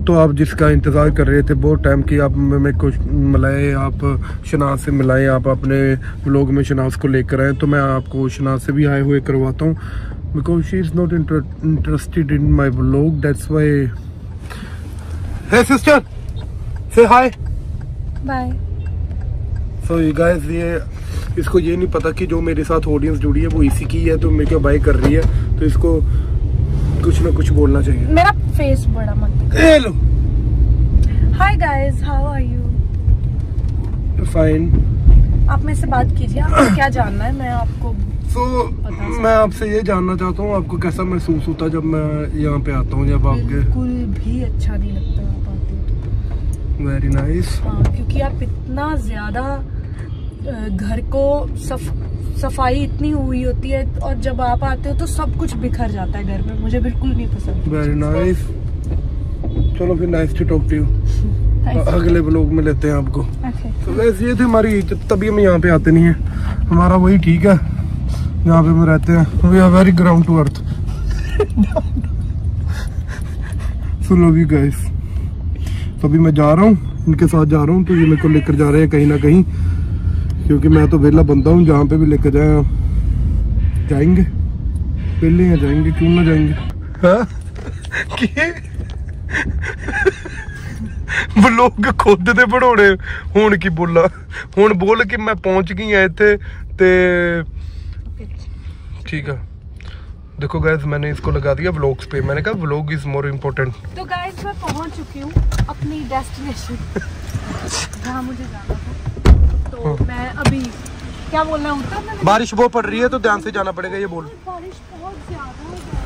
तो आप जिसका इंतज़ार कर रहे थे बहुत टाइम की, आप मेरे को मिलाए, आप शनाज से मिलाए, आप अपने व्लॉग में शनाज को लेकर आए, तो मैं आपको शनाज से भी आए हुए करवाता हूँ, because she is not interested in my vlog, that's why. Hey sister, say hi bye. So you guys, ये इसको ये नहीं पता कि जो मेरे साथ ऑडियंस जुड़ी है वो इसी की है, तो मेरे को बाय कर रही है, तो इसको कुछ ना कुछ बोलना चाहिए। मेरा फेस बड़ा मत। Hello, hi guys, how are you? Fine. आप मेरे से बात कीजिए, आपको क्या जानना है, मैं आपको मैं आपसे ये जानना चाहता हूँ, आपको कैसा महसूस होता है जब मैं यहाँ पे आता हूँ, जब आपके? बिल्कुल भी अच्छा नहीं लगता आप आते हो तो। Very nice. हाँ, क्योंकि आप इतना ज्यादा घर को सफाई इतनी हुई होती है, और जब आप आते हो तो सब कुछ बिखर जाता है घर में, मुझे बिल्कुल नहीं पसंद। Very nice. चलो फिर, nice to talk to you. अगले ब्लॉग में लेते हैं आपको। तो वैसे ये थे हमारी, तभी हम यहाँ पे आते नहीं है, हमारा वही ठीक है, यहाँ पे हम रहते हैं। We are very ground to earth. So love you guys. तो अभी मैं जा रहा हूँ, इनके साथ जा रहा हूँ, तो ये मेरे को लेकर जा रहे हैं कहीं ना कहीं, क्योंकि मैं तो वेला बंदा हूँ, जहाँ पे भी लेकर जाएंगे वेले हैं, जाएंगे, क्यों ना जाएंगे। हाँ लोग खुद दे बनाने हुण की बोला, हुण बोल के मैं पहुंच गई है इत्थे ते ठीक है। देखो गाइस, मैंने इसको लगा दिया व्लॉग्स पे, मैंने कहा व्लॉग इज मोर इम्पोर्टेंट। तो गाइस, मैं पहुंच चुकी हूँ अपनी डेस्टिनेशन जहाँ मुझे जाना था। तो मैं अभी क्या बोलना है, बारिश बहुत पड़ रही है तो ध्यान से जाना पड़ेगा, ये बोल। बारिश बहुत ज्यादा है।